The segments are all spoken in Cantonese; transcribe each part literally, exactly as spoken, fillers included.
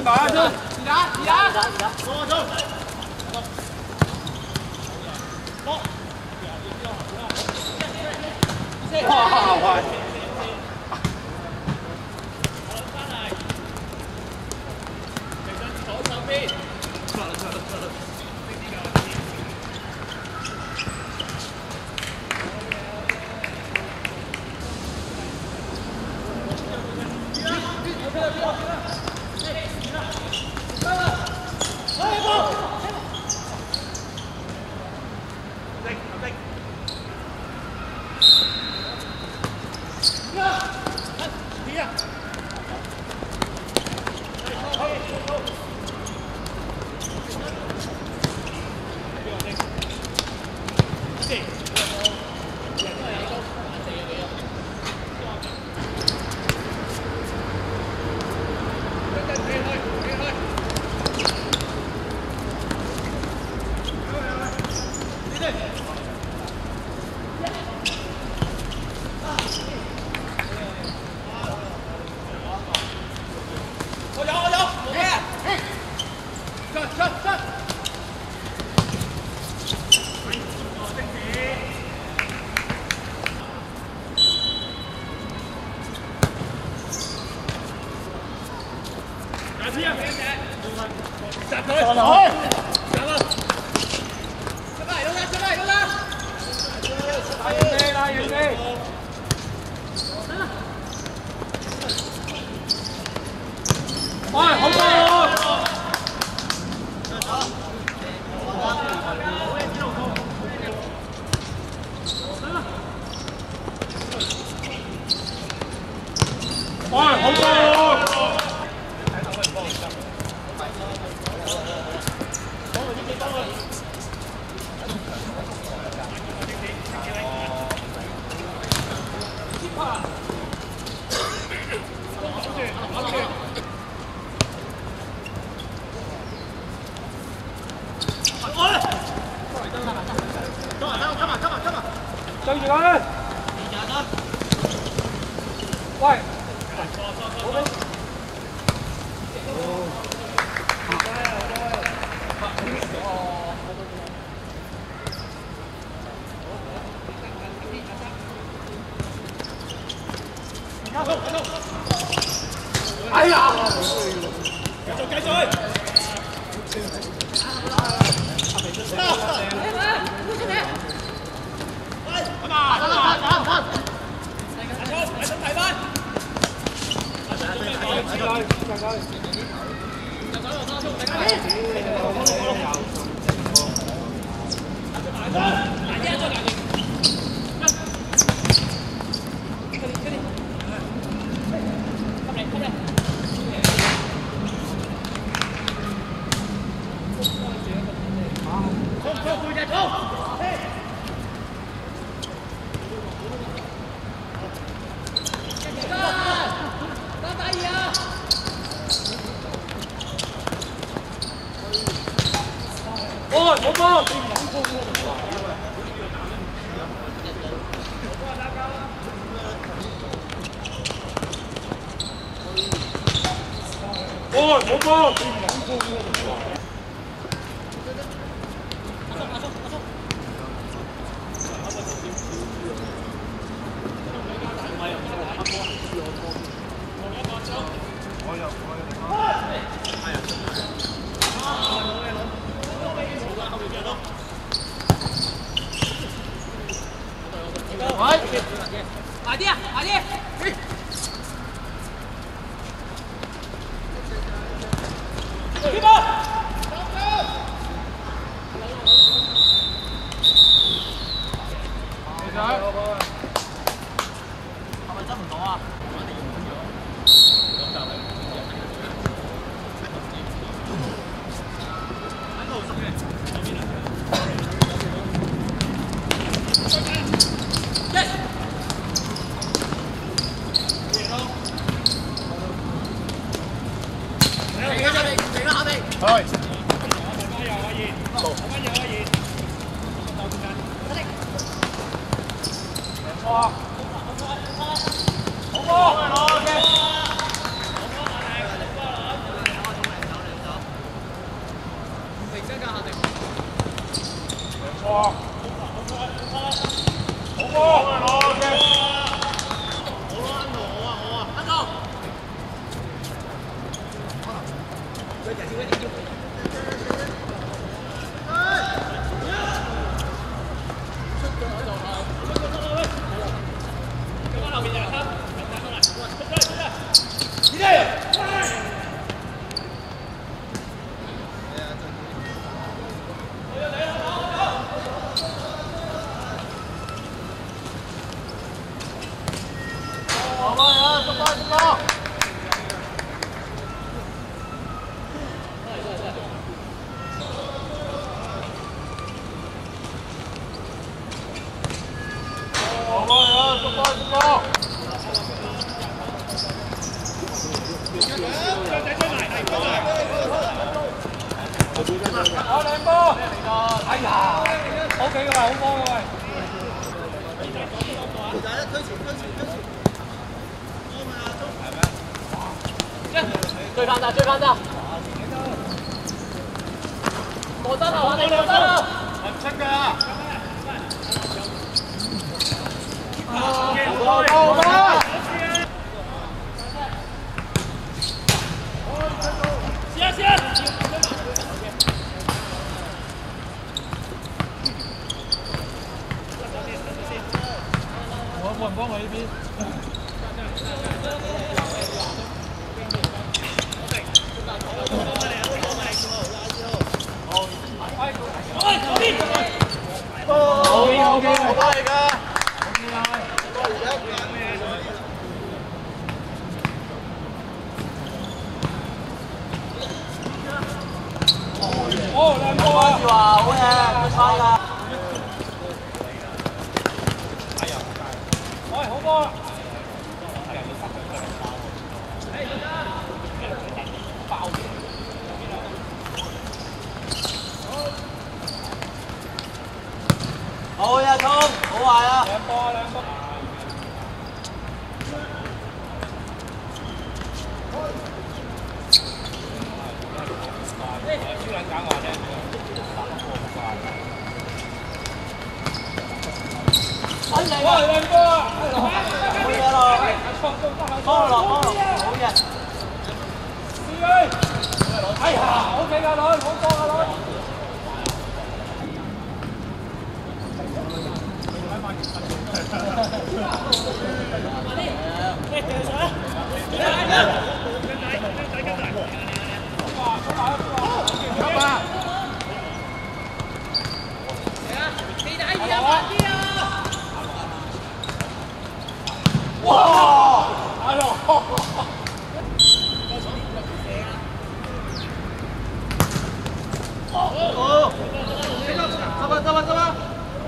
打去，你打，你打，走走。走。哇哇！错了错了错了。 對住佢。喂。哎呀！繼續繼續。咁啊！咁啊！打唔翻。大聰，大聰提分。大聰準備講。上佢，上佢。入手落沙聰，大家。大啲啊！再大啲。 哦，冇波！哦，冇波！快啲啊！快啲！接波！你睇，係咪執唔到啊？係。做。哇！好波！好波！ 哇！好波！好嘅。好兩波！哎呀，好幾個位，好波嘅喂！推前推前推前！追翻咋追翻咋！冇得啦，我哋冇得啦！唔出㗎！好好好！試下試下！我冇人幫我呢邊。好嘅好嘅，好波嚟㗎。哦，兩波啊！話好嘢，冇差㗎。喂，好波啦！好呀，衝！好壞啊！兩波啊，兩波。超撚假我啫！哇，兩波啊！好嘢咯！幫落幫落，好嘢！試佢！哎呀 ，OK 㗎，女，好波啊，女！哇！哎呦！哦！走吧走吧走吧！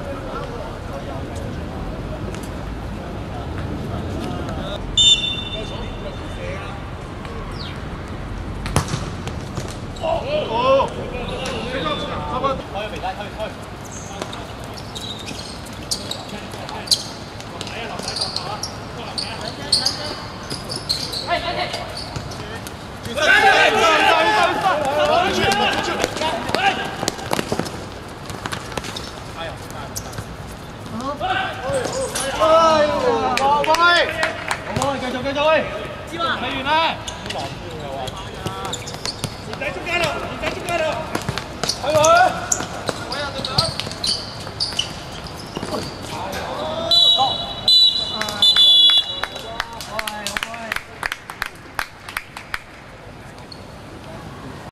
哦！走吧！可以未帶，可以可以。喺